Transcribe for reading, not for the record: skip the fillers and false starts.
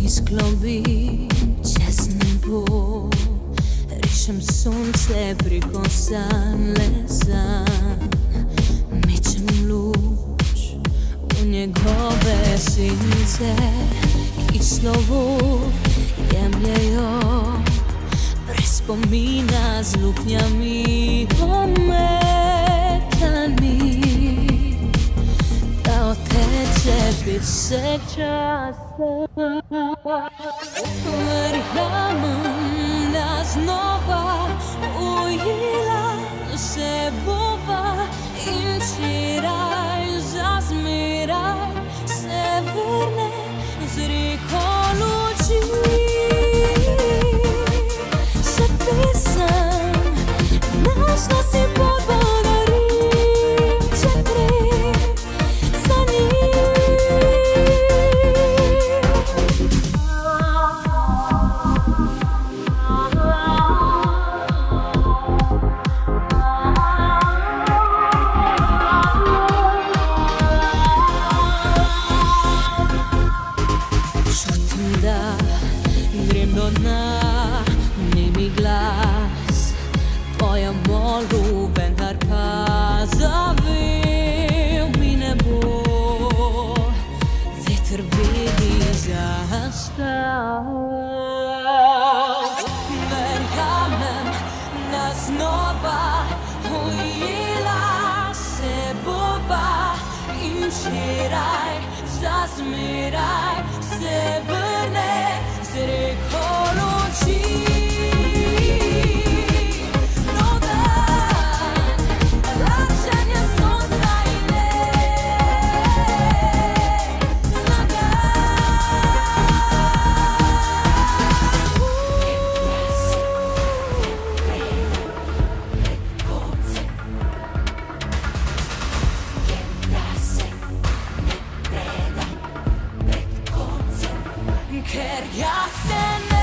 sklobim čez nebo, rišem sunce preko sanlezan, mečem luč v njegove since, ki slovo jemljejo brez spomina z luknjami ometani, da oteče pesek časa. Verjamem, da znova ujela se bova in včeraj zazmeraj se vrne z reko luči. Še pesem, našla si pot podari, če grem za njim. Grem do dna, nemi glas, tvoja molu, vendar pa zavel mi ne bo. Veter vedi zastal. Verjamem, da znova ujela se bova in včeraj zazmeraj se vrne z reko luči. Nov dan, vračanja sonca in snaga. Ker jaz se ne